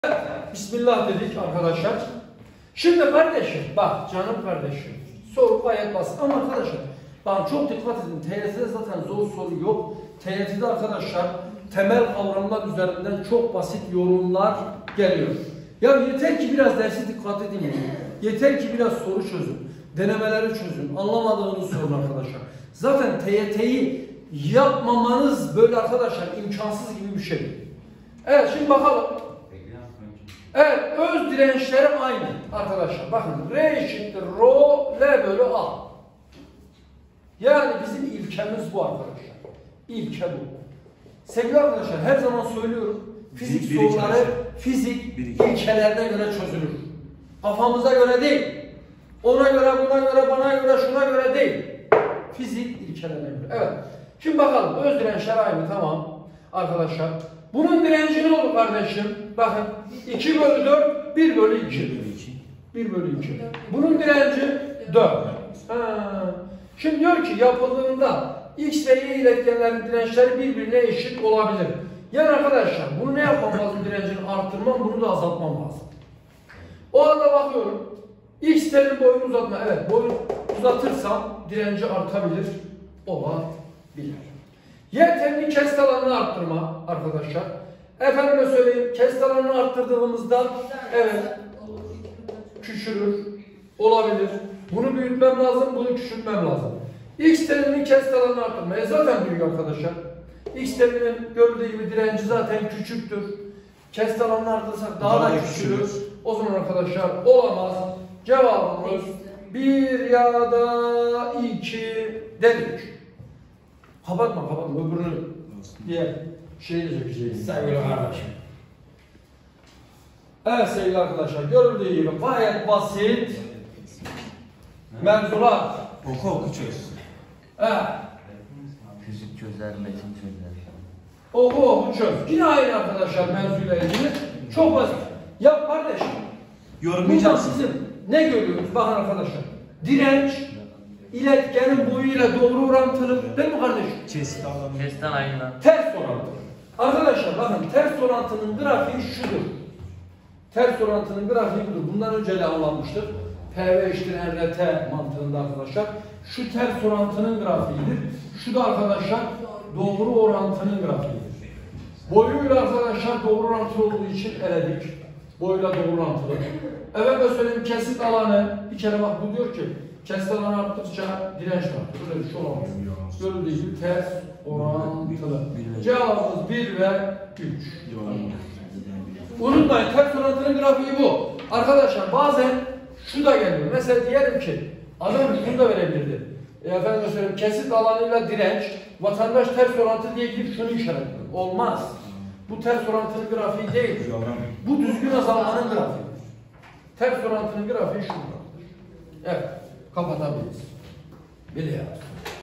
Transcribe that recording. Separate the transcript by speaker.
Speaker 1: Bismillah dedik arkadaşlar. Şimdi kardeşim, bak canım kardeşim, soru gayet basit ama arkadaşlar, bak çok dikkat edin, TYT'de zaten zor soru yok. TYT'de arkadaşlar temel kavramlar üzerinden çok basit yorumlar geliyor. Ya yeter ki biraz dersi dikkat edin. Yeter ki biraz soru çözün, denemeleri çözün, anlamadığınız sorun arkadaşlar. Zaten TYT'yi yapmamanız böyle arkadaşlar imkansız gibi bir şey. Evet, şimdi bakalım. Evet, öz dirençleri aynı arkadaşlar. Bakın, R eşittir Rho, L bölü A. Yani bizim ilkemiz bu arkadaşlar. İlke bu. Sevgili arkadaşlar, her zaman söylüyorum. Fizik soruları fizik ilkelerine göre çözülür. Kafamıza göre değil. Ona göre, buna göre, bana göre, şuna göre değil. Fizik ilkelerine göre. Evet. Şimdi bakalım, öz dirençler aynı, tamam arkadaşlar. Bunun direnci ne olur kardeşim? Bakın 2 bölü 4, 1 bölü 2. 1 bölü 2. Bunun direnci 4. Şimdi diyor ki yapıldığında X ve Y iletkenlerin dirençleri birbirine eşit olabilir. Yani arkadaşlar bunu ne yapmam lazım, direncini arttırmam, bunu da azaltmam lazım. O anda bakıyorum. X telin boyunu uzatma. Evet, boyunu uzatırsam direnci artabilir. Olabilir. Y telinin kesit alanını arttırma arkadaşlar. Efendime söyleyeyim, kesit alanını arttırdığımızda evet küçülür. Olabilir. Bunu büyütmem lazım, bunu küçültmem lazım. X telinin kesit alanını arttırma. Zaten büyük arkadaşlar. X telinin gördüğü gibi direnci zaten küçüktür. Kesit alanını arttırırsak daha da küçülür. O zaman arkadaşlar olamaz. Cevabımız 1 ya da 2 dedik. Kapatma öbürünü diğer şeyi de sökeceğiz sevgili kardeşim. Evet sevgili arkadaşlar, görüldüğü gibi gayet basit mevzular.
Speaker 2: Oku çöz.
Speaker 1: Evet.
Speaker 3: Fizik çözer, metin çözer.
Speaker 1: Oku çöz. Yine aynı arkadaşlar mevzuyla ilgili. Çok basit. Ya kardeşim, burada sizin ne görüyoruz? Bakın arkadaşlar. Direnç iletkenin boyuyla doğru orantılı değil mi kardeşim?
Speaker 2: Kesit alanı.
Speaker 3: Kesitten aynı.
Speaker 1: Ters orantı. Arkadaşlar bakın, ters orantının grafiği şudur. Ters orantının grafiği budur. Bundan önce de anlatmıştık. PV eşittir RT mantığında arkadaşlar. Şu ters orantının grafiğidir. Şu da arkadaşlar doğru orantının grafiğidir. Boyuyla arkadaşlar doğru orantılı olduğu için eledik. Boyuyla doğru orantılı. Evet, ben söyleyeyim, kesit alanı bir kere bak, bu diyor ki kesit alanı arttıkça direnç arttı. Böyle bir şey olamaz. Gördüğü gibi ters orantılı. Cevabımız 1 ve 3. Unutmayın, ters orantının grafiği bu. Arkadaşlar bazen şu da geliyor. Mesela diyelim ki adam bunu da verebilirdi. Efendim söyleyeyim, kesit alanıyla direnç, vatandaş ters orantı diye girip şunu işaretliyor. Olmaz. Bu ters orantının grafiği değil. Bu düzgün azalmanın grafiği. Ters orantının grafiği şurada. Evet, kapatabiliriz. Biliyoruz.